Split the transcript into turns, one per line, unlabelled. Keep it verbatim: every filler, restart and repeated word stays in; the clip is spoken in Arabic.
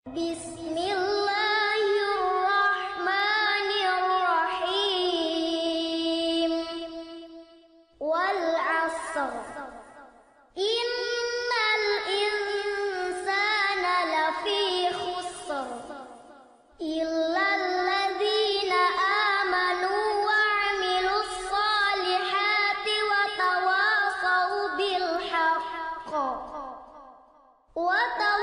بسم الله الرحمن الرحيم والعصر إن الإنسان لفي خسر إلا الذين آمنوا وعملوا الصالحات وتواصوا بالحق وتواصوا